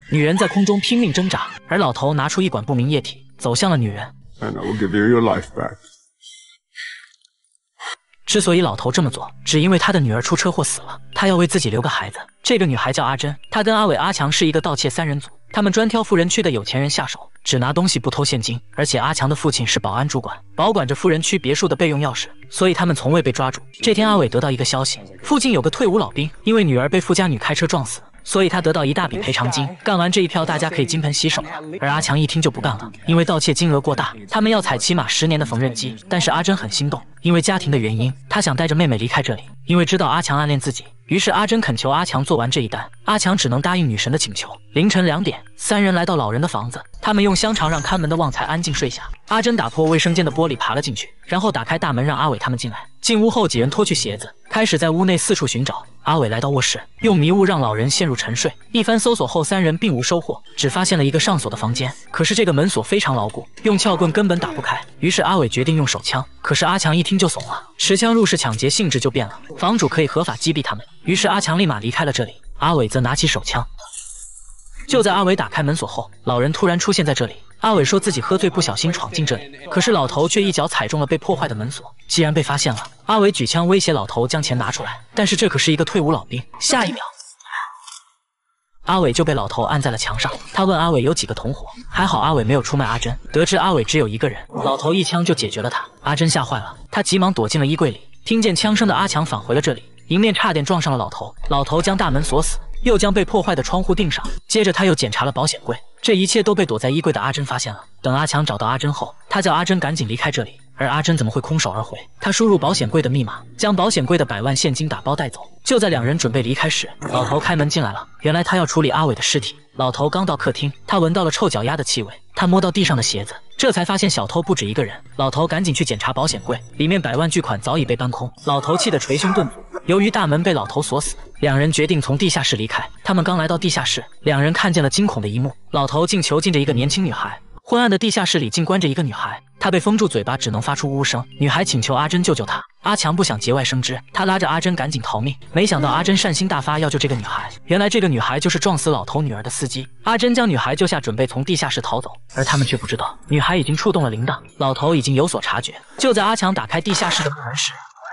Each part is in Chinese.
女人在空中拼命挣扎，而老头拿出一管不明液体，走向了女人。 And I will give you your life back. 之所以老头这么做，只因为他的女儿出车祸死了，他要为自己留个孩子。这个女孩叫阿珍，她跟阿伟、阿强是一个盗窃三人组，他们专挑富人区的有钱人下手，只拿东西不偷现金。而且阿强的父亲是保安主管，保管着富人区别墅的备用钥匙，所以他们从未被抓住。这天，阿伟得到一个消息，附近有个退伍老兵，因为女儿被富家女开车撞死，所以他得到一大笔赔偿金。干完这一票，大家可以金盆洗手了。而阿强一听就不干了，因为盗窃金额过大，他们要踩起码10年的缝纫机。但是阿珍很心动，因为家庭的原因，她想带着妹妹离开这里，因为知道阿强暗恋自己。于是阿珍恳求阿强做完这一单，阿强只能答应女神的请求。凌晨2点，三人来到老人的房子，他们用香肠让看门的旺财安静睡下。阿珍打破卫生间的玻璃爬了进去，然后打开大门让阿伟他们进来。进屋后，几人脱去鞋子，开始在屋内四处寻找。阿伟来到卧室，用迷雾让老人陷入沉睡。一番搜索后，三人并无收获，只发现了一个上锁的房间。可是这个门锁非常牢固，用撬棍根本打不开。于是阿伟决定用手枪，可是阿强一听就怂了，持枪入室抢劫性质就变了，房主可以合法击毙他们。于是阿强立马离开了这里，阿伟则拿起手枪。就在阿伟打开门锁后，老人突然出现在这里。阿伟说自己喝醉不小心闯进这里，可是老头却一脚踩中了被破坏的门锁。既然被发现了，阿伟举枪威胁老头将钱拿出来，但是这可是一个退伍老兵。下一秒，阿伟就被老头按在了墙上。他问阿伟有几个同伙，还好阿伟没有出卖阿珍。得知阿伟只有一个人，老头一枪就解决了他。阿珍吓坏了，他急忙躲进了衣柜里。听见枪声的阿强返回了这里，迎面差点撞上了老头。老头将大门锁死，又将被破坏的窗户钉上，接着他又检查了保险柜。这一切都被躲在衣柜的阿珍发现了。等阿强找到阿珍后，他叫阿珍赶紧离开这里。而阿珍怎么会空手而回？他输入保险柜的密码，将保险柜的100万现金打包带走。就在两人准备离开时，老头开门进来了。原来他要处理阿伟的尸体。老头刚到客厅，他闻到了臭脚丫的气味，他摸到地上的鞋子，这才发现小偷不止一个人。老头赶紧去检查保险柜，里面100万巨款早已被搬空。老头气得捶胸顿足。由于大门被老头锁死，两人决定从地下室离开。他们刚来到地下室，两人看见了惊恐的一幕，老头竟囚禁着一个年轻女孩。昏暗的地下室里竟关着一个女孩，她被封住嘴巴，只能发出呜呜声。女孩请求阿珍救救她，阿强不想节外生枝，他拉着阿珍赶紧逃命。没想到阿珍善心大发，要救这个女孩。原来这个女孩就是撞死老头女儿的司机。阿珍将女孩救下，准备从地下室逃走，而他们却不知道，女孩已经触动了铃铛，老头已经有所察觉。就在阿强打开地下室的木门时，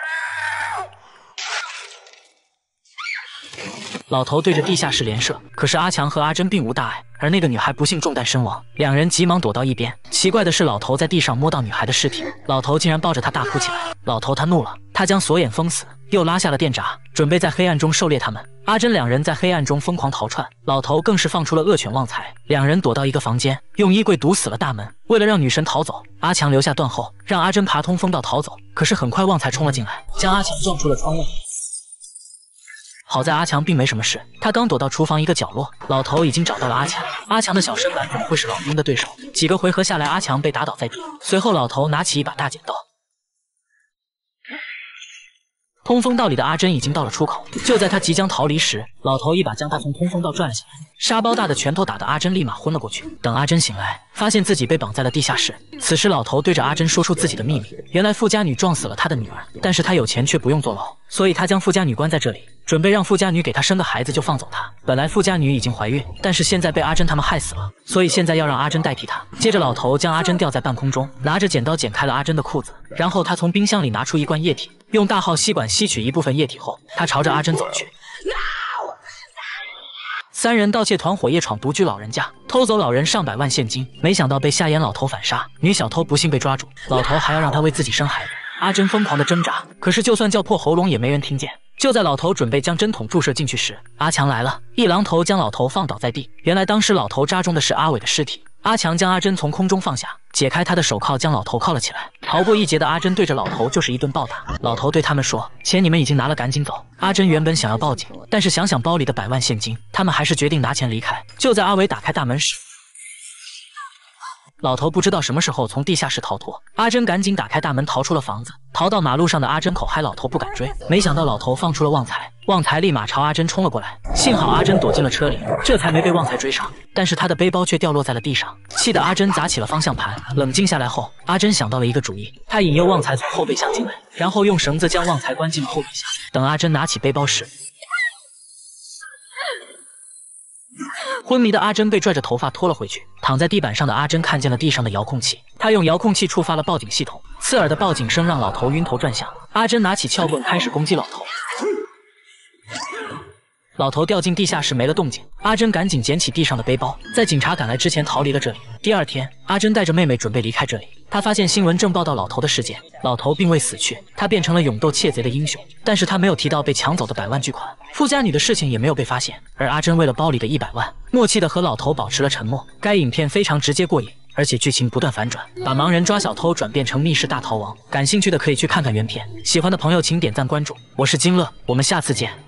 老头对着地下室连射，可是阿强和阿珍并无大碍，而那个女孩不幸中弹身亡。两人急忙躲到一边。奇怪的是，老头在地上摸到女孩的尸体，老头竟然抱着她大哭起来。老头他怒了，他将锁眼封死，又拉下了电闸，准备在黑暗中狩猎他们。阿珍两人在黑暗中疯狂逃窜，老头更是放出了恶犬旺财。两人躲到一个房间，用衣柜堵死了大门。为了让女神逃走，阿强留下断后，让阿珍爬通风道逃走。可是很快旺财冲了进来，将阿强撞出了窗外。好在阿强并没什么事，他刚躲到厨房一个角落，老头已经找到了阿强。阿强的小身板怎么会是老兵的对手？几个回合下来，阿强被打倒在地。随后老头拿起一把大剪刀。通风道里的阿珍已经到了出口，就在他即将逃离时，老头一把将他从通风道拽了下来，沙包大的拳头打得阿珍立马昏了过去。等阿珍醒来，发现自己被绑在了地下室。此时老头对着阿珍说出自己的秘密，原来富家女撞死了他的女儿，但是他有钱却不用坐牢，所以他将富家女关在这里，准备让富家女给他生个孩子就放走他。本来富家女已经怀孕，但是现在被阿珍他们害死了，所以现在要让阿珍代替他。接着老头将阿珍吊在半空中，拿着剪刀剪开了阿珍的裤子，然后他从冰箱里拿出一罐液体，用大号吸管吸取一部分液体后，他朝着阿珍走去。三人盗窃团伙夜闯独居老人家，偷走老人上百万现金，没想到被下眼老头反杀，女小偷不幸被抓住，老头还要让她为自己生孩子。阿珍疯狂的挣扎，可是就算叫破喉咙也没人听见。就在老头准备将针筒注射进去时，阿强来了，一榔头将老头放倒在地。原来当时老头扎中的是阿伟的尸体。阿强将阿珍从空中放下，解开他的手铐，将老头铐了起来。逃过一劫的阿珍对着老头就是一顿暴打。老头对他们说：“钱你们已经拿了，赶紧走。”阿珍原本想要报警，但是想想包里的100万现金，他们还是决定拿钱离开。就在阿伟打开大门时，老头不知道什么时候从地下室逃脱，阿珍赶紧打开大门逃出了房子，逃到马路上的阿珍口嗨，老头不敢追，没想到老头放出了旺财，旺财立马朝阿珍冲了过来，幸好阿珍躲进了车里，这才没被旺财追上，但是他的背包却掉落在了地上，气得阿珍砸起了方向盘。冷静下来后，阿珍想到了一个主意，她引诱旺财从后备箱进来，然后用绳子将旺财关进了后备箱。等阿珍拿起背包时， 昏迷的阿珍被拽着头发拖了回去。躺在地板上的阿珍看见了地上的遥控器，她用遥控器触发了报警系统，刺耳的报警声让老头晕头转向。阿珍拿起撬棍开始攻击老头。老头掉进地下室没了动静，阿珍赶紧捡起地上的背包，在警察赶来之前逃离了这里。第二天，阿珍带着妹妹准备离开这里，她发现新闻正报道老头的事件，老头并未死去，他变成了勇斗窃贼的英雄，但是他没有提到被抢走的100万巨款，富家女的事情也没有被发现，而阿珍为了包里的100万，默契的和老头保持了沉默。该影片非常直接过瘾，而且剧情不断反转，把盲人抓小偷转变成密室大逃亡。感兴趣的可以去看看原片，喜欢的朋友请点赞关注。我是金乐，我们下次见。